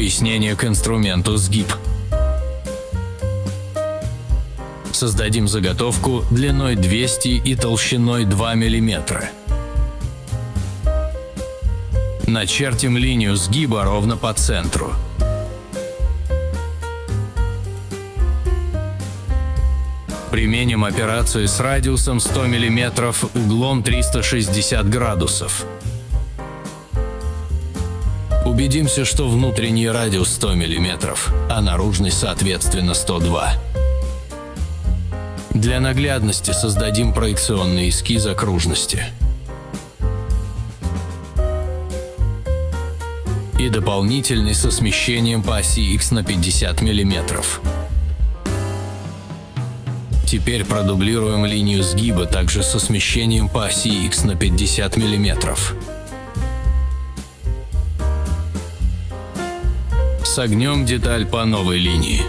Пояснение к инструменту сгиб. Создадим заготовку длиной 200 и толщиной 2 мм. Начертим линию сгиба ровно по центру. Применим операцию с радиусом 100 мм, углом 360 градусов. Убедимся, что внутренний радиус 100 мм, а наружный, соответственно, 102. Для наглядности создадим проекционный эскиз окружности. И дополнительный со смещением по оси Х на 50 мм. Теперь продублируем линию сгиба также со смещением по оси Х на 50 мм. Согнем деталь по новой линии.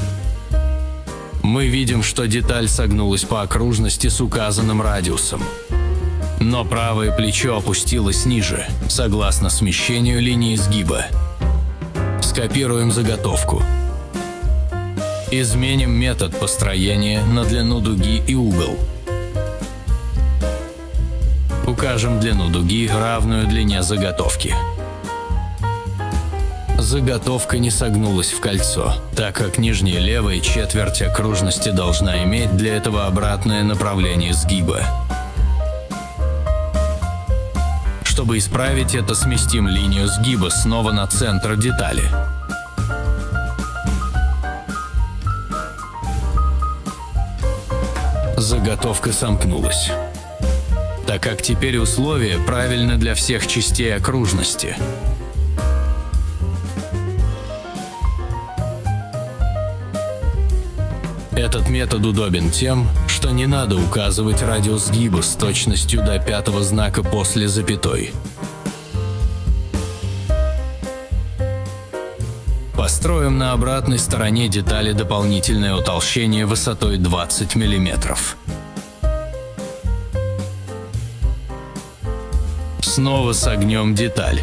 Мы видим, что деталь согнулась по окружности с указанным радиусом. Но правое плечо опустилось ниже, согласно смещению линии сгиба. Скопируем заготовку. Изменим метод построения на длину дуги и угол. Укажем длину дуги, равную длине заготовки. Заготовка не согнулась в кольцо, так как нижняя левая четверть окружности должна иметь для этого обратное направление сгиба. Чтобы исправить это, сместим линию сгиба снова на центр детали. Заготовка сомкнулась, так как теперь условия правильны для всех частей окружности. Этот метод удобен тем, что не надо указывать радиус сгиба с точностью до 5-го знака после запятой. Построим на обратной стороне детали дополнительное утолщение высотой 20 мм. Снова согнем деталь.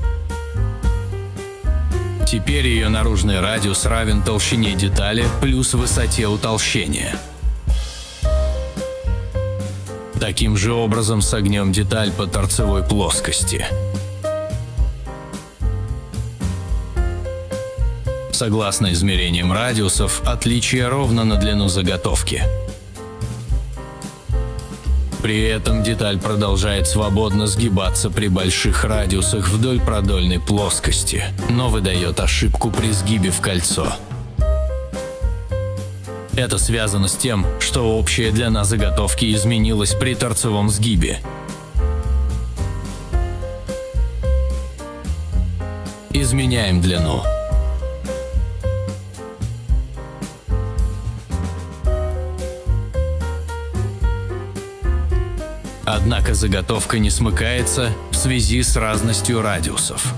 Теперь ее наружный радиус равен толщине детали плюс высоте утолщения. Таким же образом согнем деталь по торцевой плоскости. Согласно измерениям радиусов, отличие ровно на длину заготовки. При этом деталь продолжает свободно сгибаться при больших радиусах вдоль продольной плоскости, но выдает ошибку при сгибе в кольцо. Это связано с тем, что общая длина заготовки изменилась при торцевом сгибе. Изменяем длину. Однако заготовка не смыкается в связи с разностью радиусов.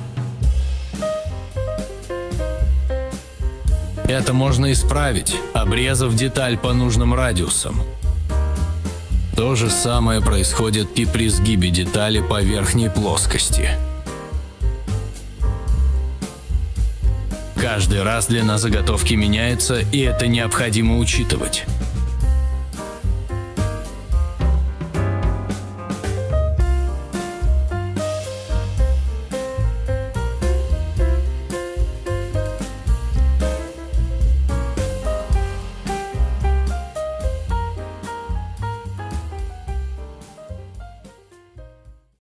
Это можно исправить, обрезав деталь по нужным радиусам. То же самое происходит и при сгибе детали по верхней плоскости. Каждый раз длина заготовки меняется, и это необходимо учитывать.